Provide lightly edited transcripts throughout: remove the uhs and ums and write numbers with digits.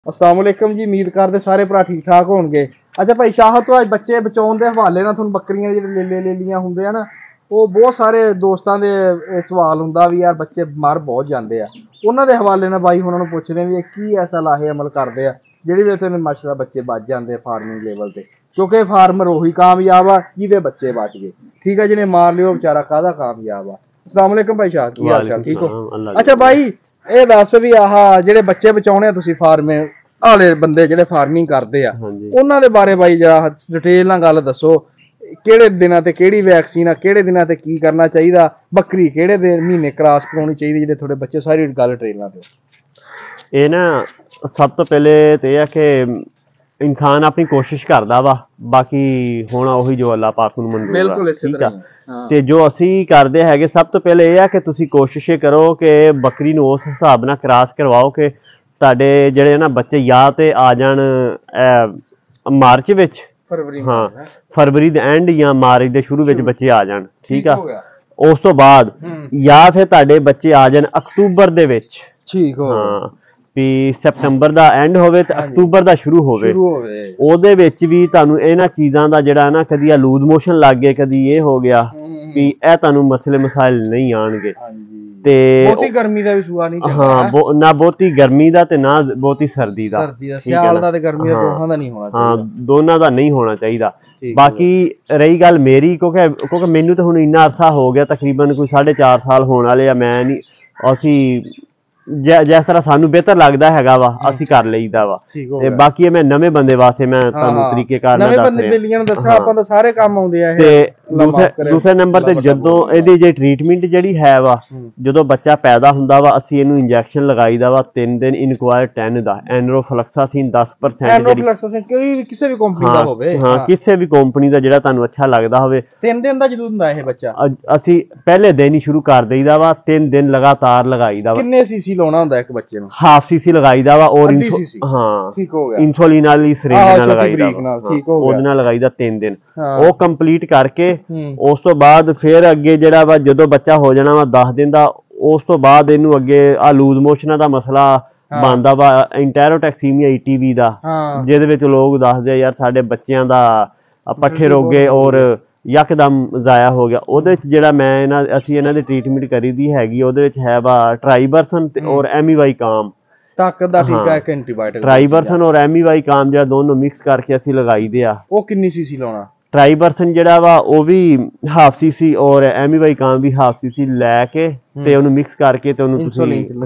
अस्सलाम वालेकुम जी, उम्मीद करते सारे भरा ठीक ठाक होंगे। अच्छा भाई शाह तो अज बच्चे बचाने के हवाले ना थोड़ा बकरियां ले लियां होंगे है ना, वो बहुत सारे दोस्तों के सवाल होंगे भी यार बच्चे मर बहुत जाते हैं, उन्होंने हवाले ना बाई उन्होंने पुछते भी की ऐसा लाहे अमल करते हैं जिहड़ी वजह से माशाअल्लाह बच्चे बच जाते हैं फार्मिंग लेवल पे, क्योंकि फार्मर उही कामयाब आ जिहदे बच्चे बच गए। ठीक है, जिन्हें मार लियो बेचारा काहदा कामयाब आ। अस्सलाम वालेकुम भाई शाह, की हाल चाल, ठीक हो? अच्छा भाई ਇਹ ਦੱਸ ਵੀ ਆਹ ਜਿਹੜੇ ਬੱਚੇ ਬਚਾਉਣੇ ਆ ਤੁਸੀਂ ਫਾਰਮਿੰਗ ਵਾਲੇ ਬੰਦੇ ਜਿਹੜੇ ਫਾਰਮਿੰਗ ਕਰਦੇ ਆ ਉਹਨਾਂ ਦੇ ਬਾਰੇ ਬਾਈ ਜਰਾ ਡਿਟੇਲ ਨਾਲ ਗੱਲ ਦੱਸੋ, ਕਿਹੜੇ ਦਿਨਾਂ ਤੇ ਕਿਹੜੀ ਵੈਕਸੀਨ ਆ, ਕਿਹੜੇ ਦਿਨਾਂ ਤੇ ਕੀ ਕਰਨਾ ਚਾਹੀਦਾ, ਬੱਕਰੀ ਕਿਹੜੇ ਦਿਨ ਮਹੀਨੇ ਕ੍ਰਾਸ ਕਰਾਉਣੀ ਚਾਹੀਦੀ, ਜਿਹੜੇ ਤੁਹਾਡੇ ਬੱਚੇ ਸਾਰੀ ਗੱਲ ਡਿਟੇਲ ਨਾਲ ਦਿਓ। ਇਹ ਨਾ ਸਭ ਤੋਂ ਪਹਿਲੇ ਤੇ ਇਹ ਆ ਕਿ ਇਨਸਾਨ ਆਪਣੀ ਕੋਸ਼ਿਸ਼ ਕਰਦਾ ਵਾ, ਬਾਕੀ ਹੋਣਾ ਉਹੀ ਜੋ ਅੱਲਾਹ ਪਾਕ ਨੂੰ ਮਨਜ਼ੂਰ ਆ। ਬਿਲਕੁਲ ਇਸੇ ਤਰ੍ਹਾਂ ਤੇ ਜੋ ਅਸੀਂ ਕਰਦੇ ਹੈਗੇ ਸਭ ਤੋਂ ਪਹਿਲੇ ਇਹ ਆ ਕਿ ਤੁਸੀਂ ਕੋਸ਼ਿਸ਼ ਕਰੋ ਕਿ ਬੱਕਰੀ ਨੂੰ ਉਸ ਹਿਸਾਬ ਨਾਲ ਕ੍ਰਾਸ ਕਰਵਾਓ ਕਿ ਤੁਹਾਡੇ ਜਿਹੜੇ ਨਾ ਬੱਚੇ ਜਾਂ ਤੇ ਆ ਜਾਣ ਮਾਰਚ ਵਿੱਚ, ਹਾਂ ਫਰਵਰੀ ਦੇ ਐਂਡ ਜਾਂ ਮਾਰਚ ਦੇ ਸ਼ੁਰੂ ਵਿੱਚ ਬੱਚੇ ਆ ਜਾਣ। ਠੀਕ ਆ, ਉਸ ਤੋਂ ਬਾਅਦ ਜਾਂ ਫਿਰ ਤੁਹਾਡੇ ਬੱਚੇ ਆ ਜਾਣ ਅਕਤੂਬਰ ਦੇ ਵਿੱਚ। ਠੀਕ ਹੋ, ਹਾਂ ਵੀ ਸੈਪਟੰਬਰ ਦਾ ਐਂਡ ਹੋਵੇ ਤੇ ਅਕਤੂਬਰ ਦਾ ਸ਼ੁਰੂ ਹੋਵੇ, ਉਹਦੇ ਵਿੱਚ ਵੀ ਤੁਹਾਨੂੰ ਇਹਨਾਂ ਚੀਜ਼ਾਂ ਦਾ ਜਿਹੜਾ ਨਾ ਕਦੀ ਆ ਲੂਜ਼ ਮੋਸ਼ਨ ਲੱਗ ਗਏ, ਕਦੀ ਇਹ ਹੋ ਗਿਆ ਵੀ ਇਹ ਤੁਹਾਨੂੰ ਮਸਲੇ ਮਸਾਇਲ ਨਹੀਂ ਆਣਗੇ। ਤੇ ਬਹੁਤੀ ਗਰਮੀ ਦਾ ਵੀ ਸੂਆ ਨਹੀਂ ਚੱਲਦਾ, ਹਾਂ ਨਾ ਬਹੁਤੀ ਗਰਮੀ ਦਾ ਤੇ ਨਾ ਬਹੁਤੀ ਸਰਦੀ ਦਾ, ਸਿਆਲ ਦਾ ਤੇ ਗਰਮੀ ਦਾ ਦੋਹਾਂ ਦਾ ਨਹੀਂ ਹੋਣਾ ਚਾਹੀਦਾ, ਹਾਂ ਦੋਨਾਂ ਦਾ ਨਹੀਂ ਹੋਣਾ ਚਾਹੀਦਾ। ਬਾਕੀ ਰਹੀ ਗੱਲ ਮੇਰੀ, ਕਿਉਂਕਿ ਮੈਨੂੰ ਤਾਂ ਹੁਣ ਇੰਨਾ ਅਰਸਾ ਹੋ ਗਿਆ, ਤਕਰੀਬਨ ਕੋਈ 4.5 ਸਾਲ ਹੋਣ ਵਾਲੇ ਆ, ਮੈਂ ਨਹੀਂ ਅਸੀਂ ਜਿਸ ਤਰ੍ਹਾਂ ਸਾਨੂੰ ਬਿਹਤਰ ਲੱਗਦਾ ਹੈਗਾ ਵਾ ਅਸੀਂ ਕਰ ਲਈਦਾ ਵਾ। ਤੇ ਬਾਕੀ ਮੈਂ ਨਵੇਂ ਬੰਦੇ ਵਾਸਤੇ ਮੈਂ ਤੁਹਾਨੂੰ ਤਰੀਕੇਕਾਰ ਨਾਲ ਦੱਸ ਰਿਹਾ, ਆਪਾਂ ਤਾਂ ਸਾਰੇ ਕੰਮ ਆਉਂਦੇ ਆ। ਤੇ ਦੂਸਰੇ ਨੰਬਰ ਤੇ ਜਦੋਂ ਇਹਦੀ ਜੇ ਟ੍ਰੀਟਮੈਂਟ ਜਿਹੜੀ ਹੈ ਵਾ, ਜਦੋਂ ਬੱਚਾ ਪੈਦਾ ਹੁੰਦਾ ਵਾ ਅਸੀਂ ਇਹਨੂੰ ਇੰਜੈਕਸ਼ਨ ਲਗਾਈਦਾ ਵਾ 3 ਦਿਨ ਇਨਕੁਆਇਰ 10 ਦਾ ਐਨਰੋਫਲੈਕਸਾਸੀਨ 10% ਕਿਸੇ ਵੀ ਕੰਪਨੀ ਦਾ ਹੋਵੇ, ਹਾਂ ਕਿਸੇ ਵੀ ਕੰਪਨੀ ਦਾ ਜਿਹੜਾ ਤੁਹਾਨੂੰ ਅੱਛਾ ਲੱਗਦਾ ਹੋਵੇ। 3 ਦਿਨ ਦਾ ਜਦੋਂ ਹੁੰਦਾ ਇਹ ਬੱਚਾ ਅਸੀਂ ਪਹਿਲੇ ਦਿਨ ਹੀ ਸ਼ੁਰੂ ਕਰ ਦੇਈਦਾ ਵਾ, 3 ਦਿਨ ਲਗਾਤਾਰ ਲਗਾਈਦਾ ਵਾ। ਕਿੰਨੇ ਸੀਸੀ ਲਾਉਣਾ ਹੁੰਦਾ ਇੱਕ ਬੱਚੇ ਨੂੰ? ਹਾਫ ਸੀਸੀ ਲਗਾਈਦਾ ਵਾ, ਔਰ ਹਾਂ ਠੀਕ ਹੋ ਗਿਆ, ਇਨਸੂਲਿਨ ਵਾਲੀ ਸਿਰਿੰਜ ਨਾਲ ਲਗਾਈਦਾ ਵਾ, ਉਹਦੇ ਨਾਲ ਲਗਾਈਦਾ 3 ਦਿਨ। ਉਹ ਕੰਪਲੀਟ ਕਰਕੇ ਉਸ ਤੋਂ ਬਾਅਦ ਫਿਰ ਅੱਗੇ ਜਿਹੜਾ ਵਾ ਜਦੋਂ ਬੱਚਾ ਹੋ ਜਾਣਾ ਵਾ 10 ਦਿਨ ਦਾ, ਉਸ ਤੋਂ ਬਾਅਦ ਇਹਨੂੰ ਅੱਗੇ ਆ ਲੂਜ਼ ਮੋਸ਼ਨਾਂ ਦਾ ਮਸਲਾ ਬਣਦਾ ਵਾ, ਇੰਟੈਰੋਟੈਕਸੀਮੀਆ ETV ਦਾ, ਜਿਹਦੇ ਵਿੱਚ ਲੋਕ ਦੱਸਦੇ ਆ ਯਾਰ ਸਾਡੇ ਬੱਚਿਆਂ ਦਾ ਪੱਠੇ ਰੋਗੇ ਔਰ ਯਕਦਮ ਜ਼ਾਇਆ ਹੋ ਗਿਆ। ਉਹਦੇ ਵਿੱਚ ਜਿਹੜਾ ਮੈਂ ਅਸੀਂ ਇਹਨਾਂ ਦੀ ਟ੍ਰੀਟਮੈਂਟ ਕਰੀ ਦੀ ਹੈਗੀ, ਉਹਦੇ ਵਿੱਚ ਹੈ ਵਾ ਟਰਾਈਬਰਸਨ ਔਰ ਐਮੀਵਾਈ ਕਾਮ ਤਾਕਤ ਦਾ ਟੀਕਾ, ਇੱਕ ਐਂਟੀਬਾਇਓਟਿਕ ਟਰਾਈਬਰਸਨ ਔਰ ਐਮੀਵਾਈ ਕਾਮ ਜਿਹੜਾ ਦੋਨੋਂ ਮਿਕਸ ਕਰਕੇ ਅਸੀਂ ਲਗਾਈਦੇ ਆ। ਉਹ ਕਿੰਨੀ ਸੀਸੀ ਲਾਉਣਾ? ਟਰਾਈਬਰਸਨ ਜਿਹੜਾ ਵਾ ਉਹ ਵੀ ਹਾਫ ਸੀਸੀ ਔਰ ਐਮੀਵਾਈ ਕਾਮ ਵੀ ਹਾਫ ਸੀਸੀ ਲੈ ਕੇ ਤੇ ਉਹਨੂੰ ਮਿਕਸ ਕਰਕੇ ਤੇ ਉਹਨੂੰ ਤੁਸੀਂ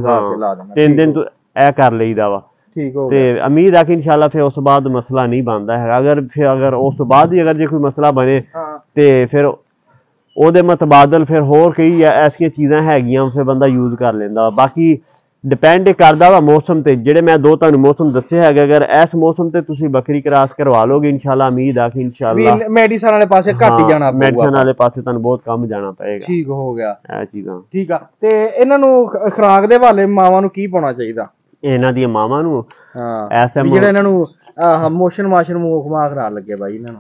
3 ਦਿਨ ਇਹ ਕਰ ਲਈਦਾ ਵਾ। ਤੇ ਉਮੀਦ ਆ ਕਿ ਇਨਸ਼ਾਅੱਲਾ ਫਿਰ ਉਸ ਤੋਂ ਬਾਅਦ ਮਸਲਾ ਨਹੀਂ ਬਣਦਾ ਹੈਗਾ। ਅਗਰ ਉਸ ਤੋਂ ਬਾਅਦ ਹੀ ਅਗਰ ਜੇ ਕੋਈ ਮਸਲਾ ਬਣੇ ਤੇ ਫਿਰ ਉਹਦੇ ਮੁਤਬਾਦਲ ਫਿਰ ਹੋਰ ਕਈ ਐਸੀਆਂ ਚੀਜ਼ਾਂ ਹੈਗੀਆਂ ਫਿਰ ਬੰਦਾ ਯੂਜ਼ ਕਰ ਲੈਂਦਾ। ਬਾਕੀ ਡਿਪੈਂਡ ਕਰਦਾ ਵਾ ਮੌਸਮ ਤੇ, ਜਿਹੜੇ ਮੈਂ ਦੋ ਤੁਹਾਨੂੰ ਮੌਸਮ ਦੱਸੇ ਹੈਗੇ, ਅਗਰ ਇਸ ਮੌਸਮ ਤੇ ਤੁਸੀਂ ਬੱਕਰੀ ਕ੍ਰਾਸ ਕਰਵਾ ਲੋਗੇ ਇਨਸ਼ਾਅੱਲਾ ਉਮੀਦ ਆ ਕਿ ਇਨਸ਼ਾਅੱਲਾ ਮੈਡੀਸਨ ਵਾਲੇ ਪਾਸੇ ਘੱਟ ਹੀ ਜਾਣਾ ਪਊਗਾ, ਮੈਡੀਸਨ ਵਾਲੇ ਪਾਸੇ ਤੁਹਾਨੂੰ ਬਹੁਤ ਕੰਮ ਜਾਣਾ ਪਏਗਾ। ਠੀਕ ਹੋ ਗਿਆ ਇਹ ਚੀਜ਼ਾਂ। ਠੀਕ ਆ, ਤੇ ਇਹਨਾਂ ਨੂੰ ਖੁਰਾਕ ਦੇ ਹਵਾਲੇ ਮਾਵਾਂ ਨੂੰ ਕੀ ਪਾਉਣਾ ਚਾਹੀਦਾ? ਇਹਨਾਂ ਦੀਆਂ ਮਾਵਾਂ ਨੂੰ ਜਿਹੜਾ ਇਹਨਾਂ ਨੂੰ ਮੋਸ਼ਨ ਮਾਸ਼ਨ ਮੂਖ ਮਾਖ ਨਾ ਲੱਗੇ ਬਾਈ, ਇਹਨਾਂ ਨੂੰ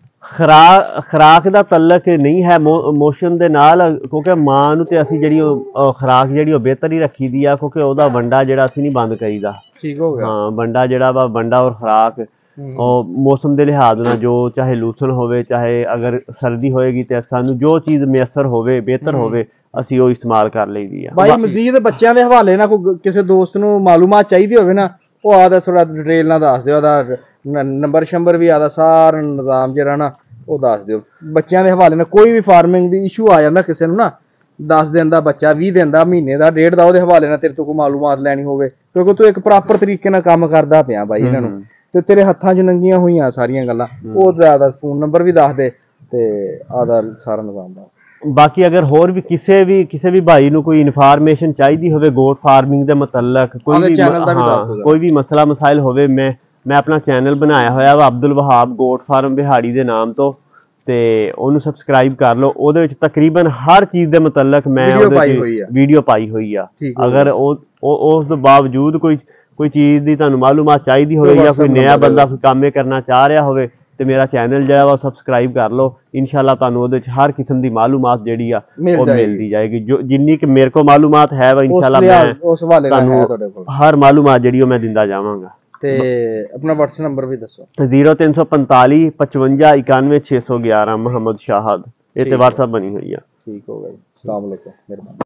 ਖੁਰਾਕ ਦਾ ਤਲਕ ਨਹੀਂ ਹੈ ਮੋਸ਼ਨ ਦੇ ਨਾਲ, ਕਿਉਂਕਿ ਮਾਂ ਨੂੰ ਤੇ ਅਸੀਂ ਜਿਹੜੀ ਉਹ ਖੁਰਾਕ ਜਿਹੜੀ ਉਹ ਬਿਹਤਰ ਹੀ ਰੱਖੀ ਦੀ ਆ, ਕਿਉਂਕਿ ਉਹਦਾ ਵੰਡਾ ਜਿਹੜਾ ਅਸੀਂ ਨਹੀਂ ਬੰਦ ਕਰੀਦਾ। ਠੀਕ ਹੋ ਗਿਆ, ਹਾਂ ਵੰਡਾ ਜਿਹੜਾ ਵਾ ਵੰਡਾ ਔਰ ਖੁਰਾਕ ਉਹ ਮੌਸਮ ਦੇ ਲਿਹਾਜ਼ ਨਾਲ ਜੋ ਚਾਹੇ ਲੂਸਣ ਹੋਵੇ, ਚਾਹੇ ਅਗਰ ਸਰਦੀ ਹੋਏਗੀ ਤੇ ਸਾਨੂੰ ਜੋ ਚੀਜ਼ ਮਿਯਸਰ ਹੋਵੇ ਬਿਹਤਰ ਹੋਵੇ ਅਸੀਂ ਉਹ ਇਸਤੇਮਾਲ ਕਰ ਲਈਦੀ ਆ। ਬਾਈ ਮਜ਼ੀਦ ਬੱਚਿਆਂ ਦੇ ਹਵਾਲੇ ਨਾਲ ਕੋਈ ਕਿਸੇ ਦੋਸਤ ਨੂੰ ਮਾਲੂਮਾਤ ਚਾਹੀਦੀ ਹੋਵੇ ਨਾ, ਉਹ ਆਦਾ ਥੋੜਾ ਡਿਟੇਲ ਨਾਲ ਦੱਸ ਦਿਓ, ਉਹਦਾ ਨੰਬਰ ਸ਼ੰਬਰ ਵੀ ਆਦਾ ਸਾਰਾ ਨਿਜ਼ਾਮ ਜਿਹੜਾ ਨਾ ਉਹ ਦੱਸ ਦਿਓ। ਬੱਚਿਆਂ ਦੇ ਹਵਾਲੇ ਨਾਲ ਕੋਈ ਵੀ ਫਾਰਮਿੰਗ ਦੀ ਇਸ਼ੂ ਆ ਜਾਂਦਾ ਕਿਸੇ ਨੂੰ ਨਾ, 10 ਦਿਨ ਦਾ ਬੱਚਾ, 20 ਦਿਨ ਦਾ, ਮਹੀਨੇ ਦਾ, ਡੇਢ ਦਾ, ਉਹਦੇ ਹਵਾਲੇ ਨਾਲ ਤੇਰੇ ਤੋਂ ਕੋਈ ਮਾਲੂਮਾਤ ਲੈਣੀ ਹੋਵੇ, ਕਿਉਂਕਿ ਤੂੰ ਇੱਕ ਪ੍ਰੋਪਰ ਤਰੀਕੇ ਨਾਲ ਕੰਮ ਕਰਦਾ ਪਿਆ ਬਾਈ ਇਹਨਾਂ ਨੂੰ, ਤੇ ਤੇਰੇ ਹੱਥਾਂ 'ਚ ਨੰਗੀਆਂ ਹੋਈਆਂ ਸਾਰੀਆਂ ਗੱਲਾਂ, ਉਹ ਦਾ ਫੋਨ ਨੰਬਰ ਵੀ ਦੱਸ ਦੇ ਤੇ ਆਦਾ ਸਾਰਾ ਨਿਜ਼ਾਮ ਦਾ। ਬਾਕੀ ਅਗਰ ਹੋਰ ਵੀ ਕਿਸੇ ਵੀ ਭਾਈ ਨੂੰ ਕੋਈ ਇਨਫੋਰਮੇਸ਼ਨ ਚਾਹੀਦੀ ਹੋਵੇ ਗੋਟ ਫਾਰਮਿੰਗ ਦੇ ਮੁਤਲਕ, ਕੋਈ ਵੀ ਮਸਲਾ ਮਸਾਇਲ ਹੋਵੇ, ਮੈਂ ਆਪਣਾ ਚੈਨਲ ਬਣਾਇਆ ਹੋਇਆ ਵਾ ਅਬਦੁਲ ਵਹਾਬ ਗੋਟ ਫਾਰਮ ਬਿਹਾੜੀ ਦੇ ਨਾਮ ਤੋਂ, ਤੇ ਉਹਨੂੰ ਸਬਸਕ੍ਰਾਈਬ ਕਰ ਲਓ। ਉਹਦੇ ਵਿੱਚ ਤਕਰੀਬਨ ਹਰ ਚੀਜ਼ ਦੇ ਮੁਤਲਕ ਮੈਂ ਵੀਡੀਓ ਪਾਈ ਹੋਈ ਆ। ਅਗਰ ਉਸ ਤੋਂ ਬਾਵਜੂਦ ਕੋਈ ਚੀਜ਼ ਦੀ ਤੁਹਾਨੂੰ ਮਾਲੂਮਾਤ ਚਾਹੀਦੀ ਹੋਵੇ ਜਾਂ ਕੋਈ ਨया ਬੰਦਾ ਕੋਈ ਕੰਮ ਕਰਨਾ ਚਾਹ ਰਿਹਾ ਹੋਵੇ ਤੇ ਮੇਰਾ ਚੈਨਲ ਜਿਹੜਾ ਵਾ ਸਬਸਕ੍ਰਾਈਬ ਕਰ ਲਓ। ਇਨਸ਼ਾਅੱਲਾ ਤੁਹਾਨੂੰ ਉਹਦੇ ਵਿੱਚ ਹਰ ਕਿਸਮ ਦੀ ਮਾਲੂਮਾਤ ਜਿਹੜੀ ਆ ਉਹ ਮਿਲਦੀ ਜਾਏਗੀ, ਜੋ ਜਿੰਨੀ ਕਿ ਮੇਰੇ ਕੋਲ ਮਾਲੂਮਾਤ ਹੈ ਵਾ ਇਨਸ਼ਾਅੱਲਾ ਮੈਂ ਤੁਹਾਨੂੰ ਹਰ ਮਾਲੂਮਾਤ ਜਿਹੜੀ ਉਹ ਮੈਂ ਦਿੰਦਾ ਜਾਵਾਂਗਾ। ਤੇ ਆਪਣਾ WhatsApp ਨੰਬਰ ਵੀ ਦੱਸੋ। 0345 55 91 611 ਮੁਹੰਮਦ ਸ਼ਾਹਦ। ਇਹ ਤੇ WhatsApp ਬਣੀ ਹੋਈ ਆ। ਠੀਕ ਹੋ ਗਿਆ ਜੀ। ਅਸਲਾਮ ਵਾਲੇਕੁਮ। ਮਿਹਰਬਾਨੀ।